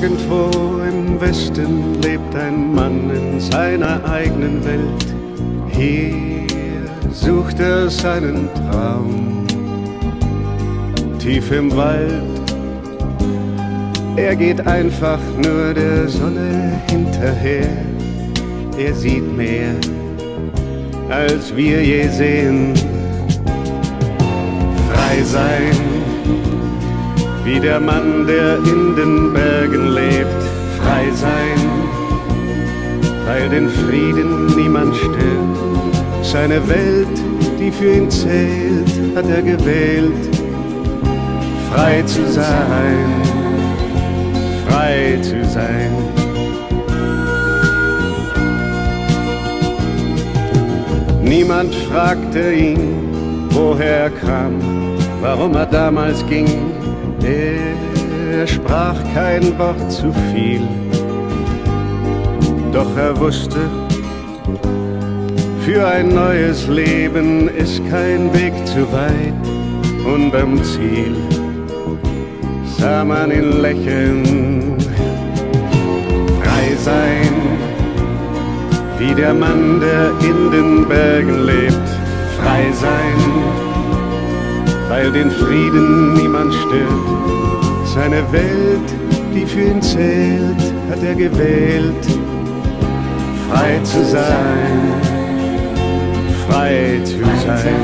Irgendwo im Westen lebt ein Mann in seiner eigenen Welt. Hier sucht er seinen Traum, tief im Wald. Er geht einfach nur der Sonne hinterher. Er sieht mehr, als wir je sehen. Frei sein, wie der Mann, der in den Bergen lebt. Frei sein, weil den Frieden niemand stört. Seine Welt, die für ihn zählt, hat er gewählt. Frei zu sein, frei zu sein. Niemand fragte ihn, woher er kam, warum er damals ging. Er sprach kein Wort zu viel, doch er wusste, für ein neues Leben ist kein Weg zu weit. Und beim Ziel sah man ihn lächeln. Frei sein, wie der Mann, der in den Bergen lebt. Frei sein, weil den Frieden niemand stört. Seine Welt, die für ihn zählt, hat er gewählt. Frei zu sein, frei zu sein.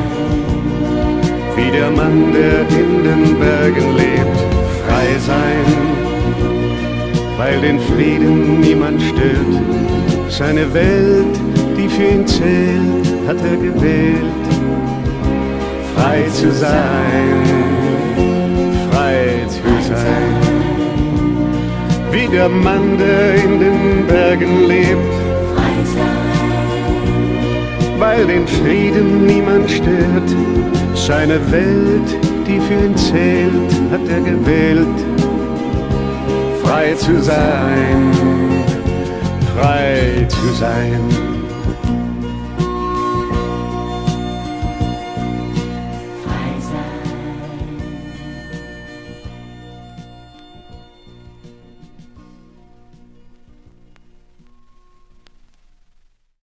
Wie der Mann, der in den Bergen lebt. Frei sein, weil den Frieden niemand stört. Seine Welt, die für ihn zählt, hat er gewählt. Frei zu sein, frei zu sein. Wie der Mann, der in den Bergen lebt. Frei sein, weil den Frieden niemand stört. Seine Welt, die für ihn zählt, hat er gewählt. Frei zu sein, frei zu sein.